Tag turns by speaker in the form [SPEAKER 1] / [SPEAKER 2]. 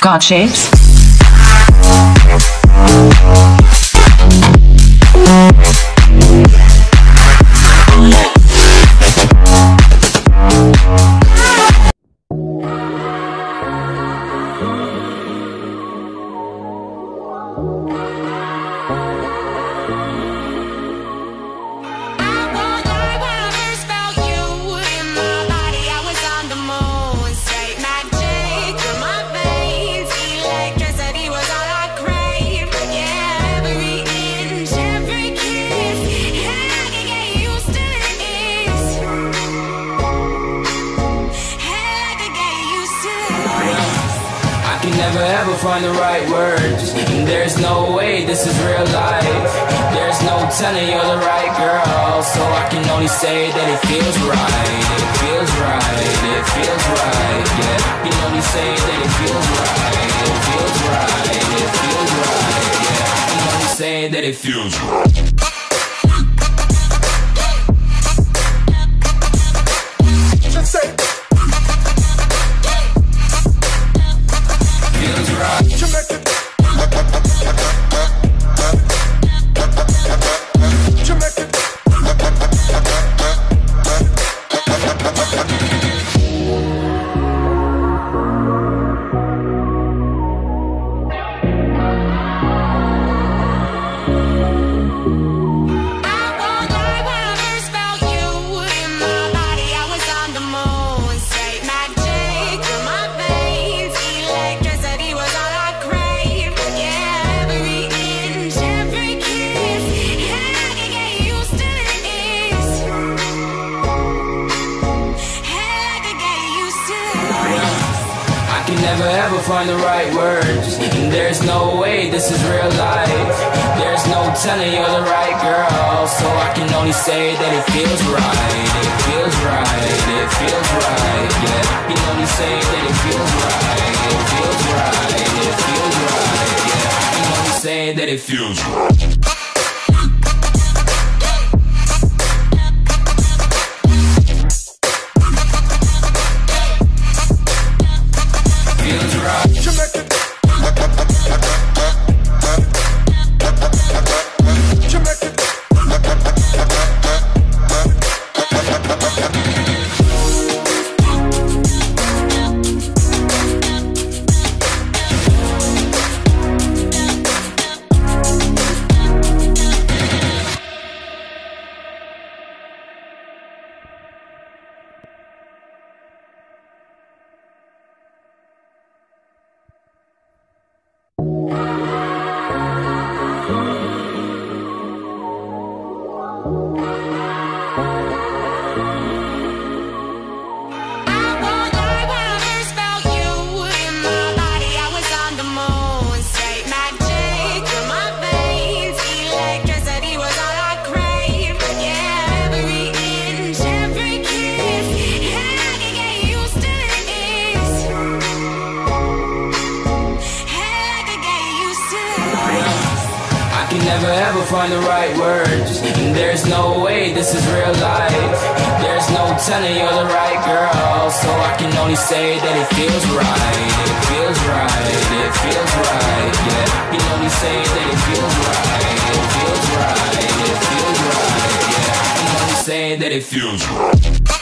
[SPEAKER 1] God shapes.
[SPEAKER 2] Never ever find the right words. There's no way this is real life. There's no telling you're the right girl, so I can only say that it feels right. It feels right. It feels right. Yeah, I can only say that it feels right. It feels right. It feels right. Yeah, I can only say that it feels right. Never ever find the right words. There's no way this is real life. There's no telling you're the right girl, so I can only say that it feels right. It feels right. It feels right. Yeah, I can only say that it feels right. It feels right. It feels right. Yeah, I can only say that it feels right. Never ever find the right words. There's no way this is real life. There's no telling you're the right girl, so I can only say that it feels right. It feels right. It feels right. Yeah, I can only say that it feels right. It feels right. It feels right. Yeah, I can only say that it feels right.